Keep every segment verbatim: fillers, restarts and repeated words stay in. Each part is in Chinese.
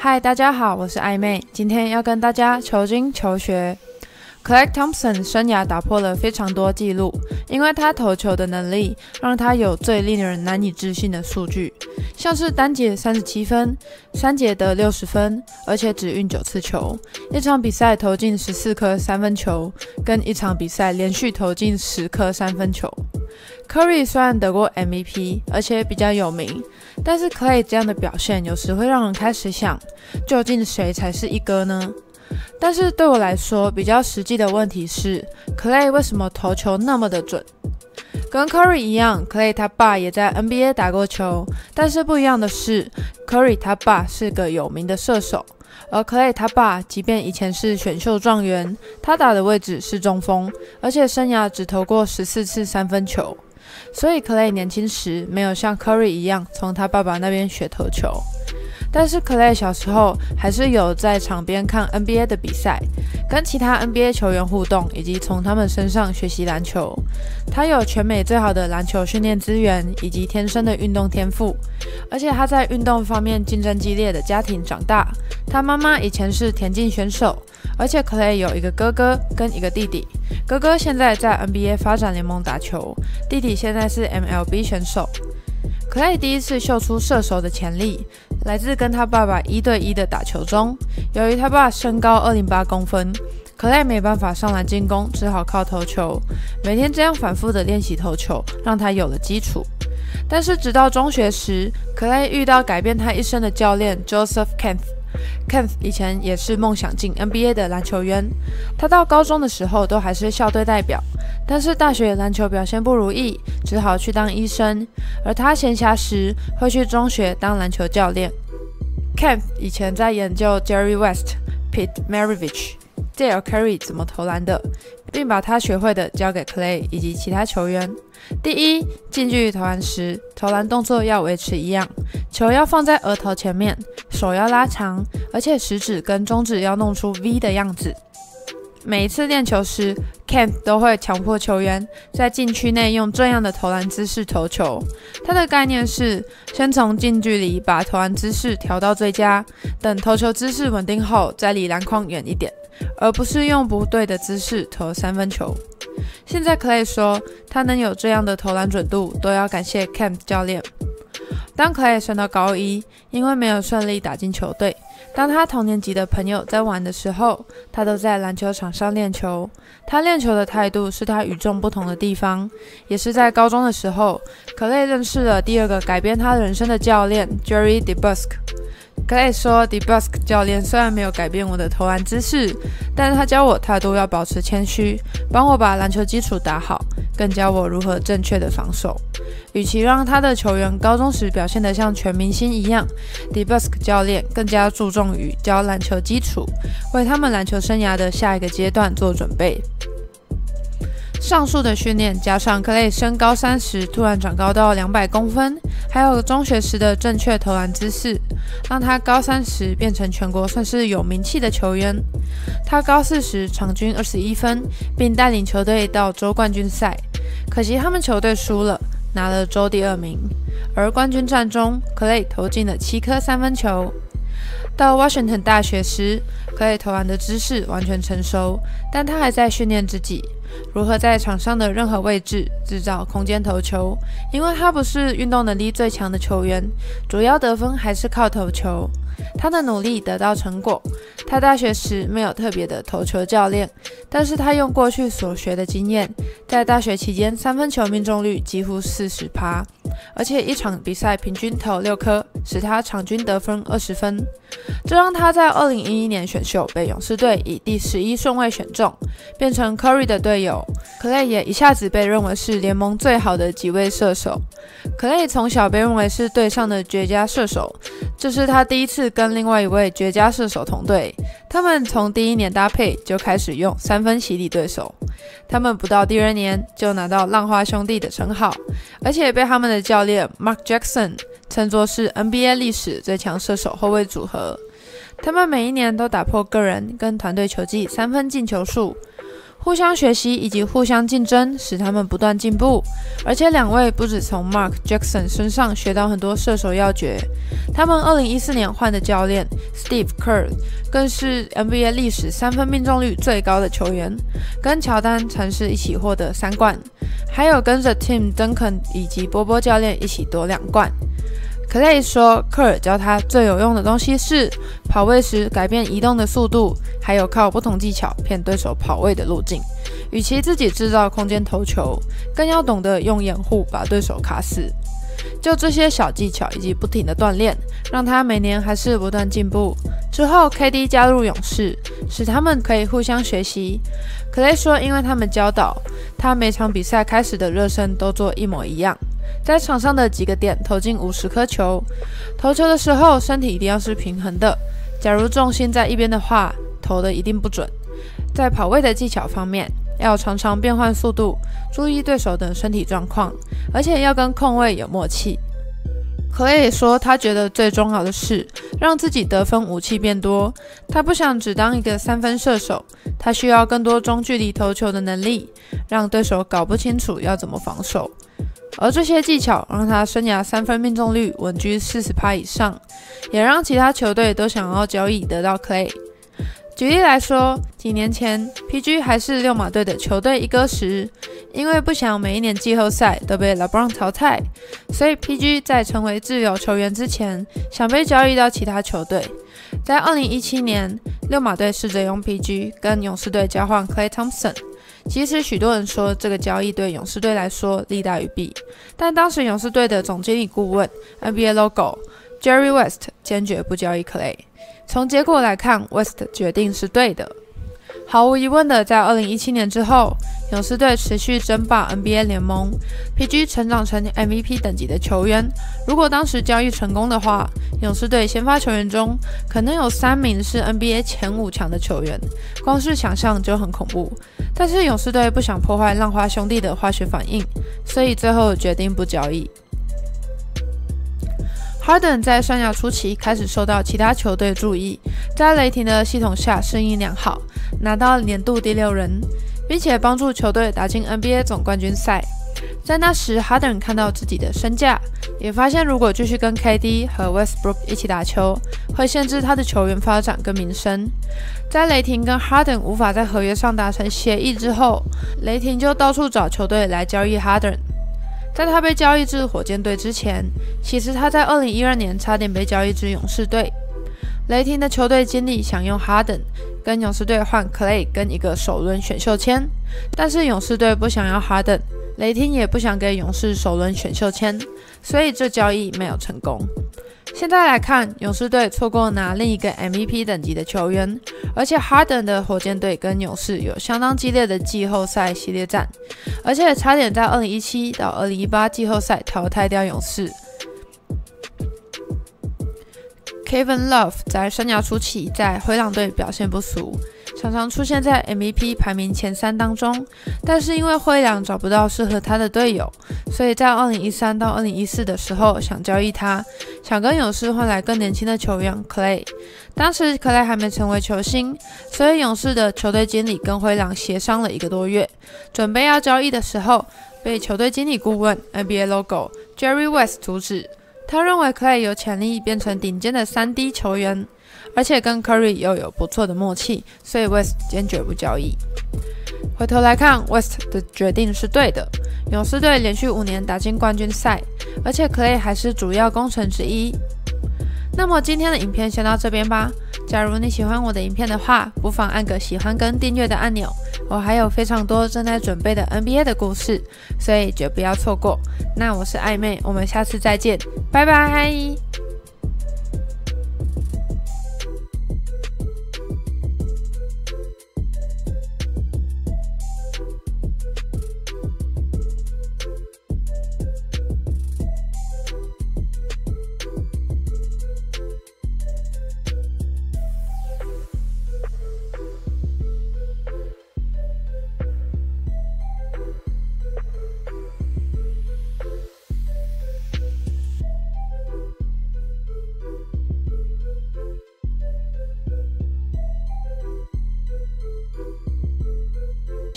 嗨，大家好，我是艾妹，今天要跟大家求精求学。Klay Thompson 生涯打破了非常多纪录，因为他投球的能力让他有最令人难以置信的数据，像是单节三十七分，三节得六十分，而且只运九次球，一场比赛投进十四颗三分球，跟一场比赛连续投进十颗三分球。Curry 虽然得过 M V P， 而且比较有名，但是 Klay 这样的表现有时会让人开始想，究竟谁才是一哥呢？但是对我来说，比较实际的问题是 Klay 为什么投球那么的准？跟 Curry 一样， Klay 他爸也在 N B A 打过球，但是不一样的是 Curry 他爸是个有名的射手，而 Klay 他爸即便以前是选秀状元，他打的位置是中锋，而且生涯只投过十四次三分球，所以 Klay 年轻时没有像 Curry 一样从他爸爸那边学投球。但是 Klay 小时候还是有在场边看 N B A 的比赛，跟其他 N B A 球员互动，以及从他们身上学习篮球。他有全美最好的篮球训练资源，以及天生的运动天赋，而且他在运动方面竞争激烈的家庭长大。他妈妈以前是田径选手，而且 Klay 有一个哥哥跟一个弟弟，哥哥现在在 N B A 发展联盟打球，弟弟现在是 M L B 选手。Klay 第一次秀出射手的潜力，来自跟他爸爸一对一的打球中。由于他爸身高二零八公分， Klay 没办法上篮进攻，只好靠投球。每天这样反复的练习投球，让他有了基础。但是直到中学时， Klay 遇到改变他一生的教练 Joseph Kemp。Kemp 以前也是梦想进 N B A 的篮球员，他到高中的时候都还是校队代表，但是大学篮球表现不如意，只好去当医生，而他闲暇时会去中学当篮球教练。Kemp 以前在研究 Jerry West、Pete Maravich、Dell Curry 怎么投篮的，并把他学会的交给 Klay 以及其他球员。第一，近距离投篮时，投篮动作要维持一样，球要放在额头前面，手要拉长，而且食指跟中指要弄出 V 的样子。每一次练球时 Kemp 都会强迫球员在禁区内用这样的投篮姿势投球。他的概念是，先从近距离把投篮姿势调到最佳，等投球姿势稳定后再离篮筐远一点，而不是用不对的姿势投三分球。现在 Klay 说，他能有这样的投篮准度，都要感谢 Kemp 教练。当 Klay 升到高一，因为没有顺利打进球队，当他同年级的朋友在玩的时候，他都在篮球场上练球。他练球的态度是他与众不同的地方。也是在高中的时候， Klay 认识了第二个改变他人生的教练 Jerry DeBusk。Klay 说 ，DeBusk 教练虽然没有改变我的投篮姿势，但是他教我态度要保持谦虚，帮我把篮球基础打好，更教我如何正确的防守。与其让他的球员高中时表现得像全明星一样， DeBusk 教练更加注重于教篮球基础，为他们篮球生涯的下一个阶段做准备。上述的训练加上 Klay 升高三时突然长高到两百公分，还有中学时的正确投篮姿势，让他高三时变成全国算是有名气的球员。他高四时场均二十一分，并带领球队到州冠军赛，可惜他们球队输了，拿了州第二名。而冠军战中 Klay 投进了七颗三分球。到 Washington 大学时， Klay 投篮的姿势完全成熟，但他还在训练自己如何在场上的任何位置制造空间投球，因为他不是运动能力最强的球员，主要得分还是靠投球。他的努力得到成果，他大学时没有特别的投球教练，但是他用过去所学的经验，在大学期间三分球命中率几乎 百分之四十， 而且一场比赛平均投六颗，使他场均得分二十分。这让他在二零一一年选秀被勇士队以第十一顺位选中，变成 Curry 的队友。 Klay 也一下子被认为是联盟最好的几位射手。 Klay 从小被认为是队上的绝佳射手，这是他第一次跟另外一位绝佳射手同队，他们从第一年搭配就开始用三分洗礼对手，他们不到第二年就拿到浪花兄弟的称号，而且被他们的教练 Mark Jackson 称作是 N B A 历史最强射手后卫组合。他们每一年都打破个人跟团队球技三分进球数， 互相学习以及互相竞争，使他们不断进步。而且两位不只从 Mark Jackson 身上学到很多射手要诀，他们二零一四年换的教练 Steve Kerr 更是 N B A 历史三分命中率最高的球员，跟乔丹曾是一起获得三冠，还有跟着 Tim Duncan 以及波波教练一起夺两冠。Klay 说，科尔教他最有用的东西是跑位时改变移动的速度，还有靠不同技巧骗对手跑位的路径。与其自己制造空间投球，更要懂得用掩护把对手卡死。就这些小技巧以及不停的锻炼，让他每年还是不断进步。之后 K D 加入勇士，使他们可以互相学习。Klay 说，因为他们教导他每场比赛开始的热身都做一模一样。在场上的几个点投进五十颗球，投球的时候身体一定要是平衡的。假如重心在一边的话，投的一定不准。在跑位的技巧方面，要常常变换速度，注意对手的身体状况，而且要跟控卫有默契。Klay说，他觉得最重要的是让自己得分武器变多。他不想只当一个三分射手，他需要更多中距离投球的能力，让对手搞不清楚要怎么防守。而这些技巧让他生涯三分命中率稳居 百分之四十 以上，也让其他球队都想要交易得到 Klay。举例来说，几年前 P G 还是溜马队的球队一哥时，因为不想每一年季后赛都被 LeBron 淘汰，所以 P G 在成为自由球员之前，想被交易到其他球队。在二零一七年，溜马队试着用 P G 跟勇士队交换 Klay Thompson。其实许多人说这个交易对勇士队来说利大于弊，但当时勇士队的总经理顾问 N B A Logo Jerry West 坚决不交易 Klay。从结果来看 ，West 决定是对的。毫无疑问的，在二零一七年之后，勇士队持续争霸 N B A 联盟 ，P G 成长成 M V P 等级的球员。如果当时交易成功的话，勇士队先发球员中可能有三名是 N B A 前五强的球员，光是想象就很恐怖。但是勇士队不想破坏浪花兄弟的化学反应，所以最后决定不交易。Harden 在生涯初期开始受到其他球队注意，在雷霆的系统下适应良好，拿到年度第六人，并且帮助球队打进 N B A 总冠军赛。在那时 ，Harden 看到自己的身价，也发现如果继续跟 K D 和 Westbrook 一起打球，会限制他的球员发展跟名声。在雷霆跟 Harden 无法在合约上达成协议之后，雷霆就到处找球队来交易 Harden。在他被交易至火箭队之前，其实他在二零一二年差点被交易至勇士队。雷霆的球队经理想用 Harden 跟勇士队换 Klay 跟一个首轮选秀签，但是勇士队不想要 Harden， 雷霆也不想给勇士首轮选秀签，所以这交易没有成功。现在来看，勇士队错过拿另一个 M V P 等级的球员，而且 Harden 的火箭队跟勇士有相当激烈的季后赛系列战，而且差点在二零一七到二零一八季后赛淘汰掉勇士。Kevin Love 在生涯初期在灰狼队表现不俗，常常出现在 M V P 排名前三当中，但是因为灰狼找不到适合他的队友，所以在二零一三到二零一四的时候想交易他，想跟勇士换来更年轻的球员 Klay。当时 Klay 还没成为球星，所以勇士的球队经理跟灰狼协商了一个多月，准备要交易的时候，被球队经理顾问 N B A Logo Jerry West 阻止。他认为 Klay 有潜力变成顶尖的 三 D 球员，而且跟 Curry 又有不错的默契，所以 West 坚决不交易。回头来看 ，West 的决定是对的。勇士队连续五年打进冠军赛，而且 Klay 还是主要功臣之一。那么今天的影片先到这边吧。假如你喜欢我的影片的话，不妨按个喜欢跟订阅的按钮。我还有非常多正在准备的 N B A 的故事，所以绝不要错过。那我是艾妹，我们下次再见，拜拜。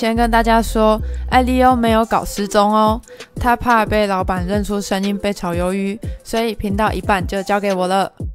先跟大家说，艾利欧没有搞失踪哦，他怕被老板认出声音被炒鱿鱼，所以频道一半就交给我了。